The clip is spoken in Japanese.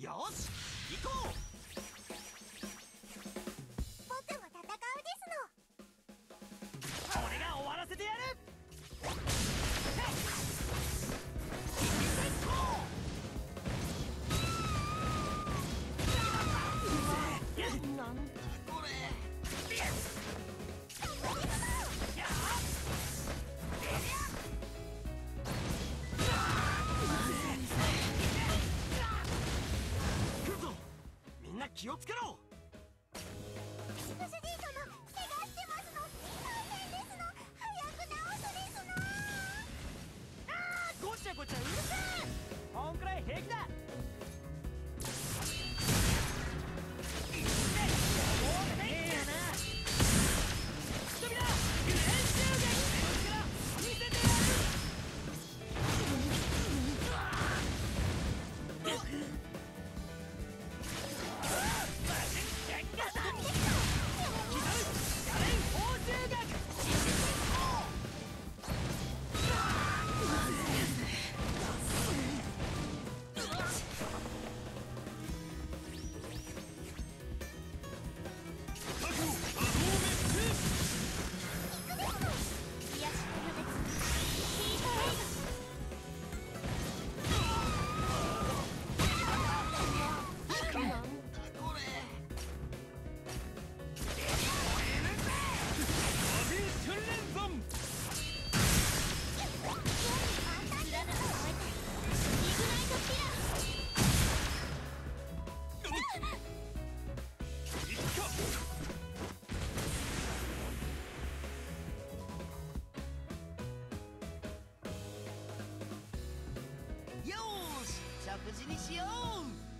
よし行こう。 僕も戦うです俺が終わらせてやる。なんだこれ。来るぞ。みんな気をつけろ。 ご主人様、怪我してますの。大変ですの。早く治すですの。 ごちゃごちゃうるせえ。こんくらい平気だ。よーし、食事にしよう。